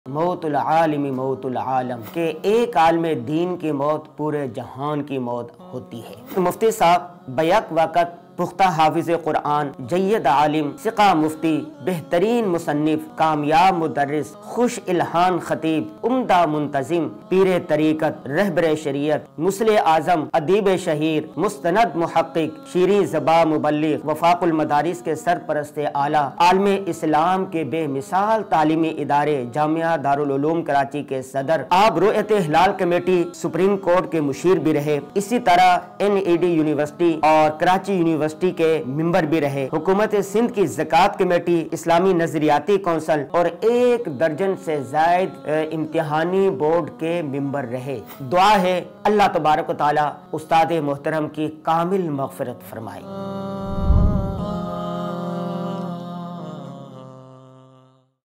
मौतुल आलिमी मौतुल आलम के एक आलमे दीन की मौत पूरे जहान की मौत होती है। मुफ्ती साहब बैक वक़्त पुख्ता हाफिज कुरान, जय्यद आलिम, सिका मुफ्ती, बेहतरीन मुसन्निफ, कामयाब मुदर्रिस, खुश इल्हान खतीब, उम्दा मुंतजिम, पीरे तरीकत, रहबरे शरीयत, मुस्लिह आजम, अदीब शहीर, मुस्तनद मुहक्किक, शीरी ज़बा मुबल्लिग, वफाकुल मदारिस के सरपरस्ते आला, आलमे इस्लाम के बेमिसाल तालीमी इदारे जामिया दारुल उलूम कराची के सदर, आप रुयत हिलाल कमेटी सुप्रीम कोर्ट के मुशीर भी रहे। इसी तरह NED यूनिवर्सिटी और कराची यूनिवर्सिटी के मेंबर भी रहे। हुकूमत सिंध की ज़कात कमेटी, इस्लामी नजरियाती कौंसल और 1 दर्जन से ज़ायद इम्तिहानी बोर्ड के मेंबर रहे। दुआ है अल्लाह तबारक व तआला उस्ताद मोहतरम की कामिल मग़फ़िरत फरमाए।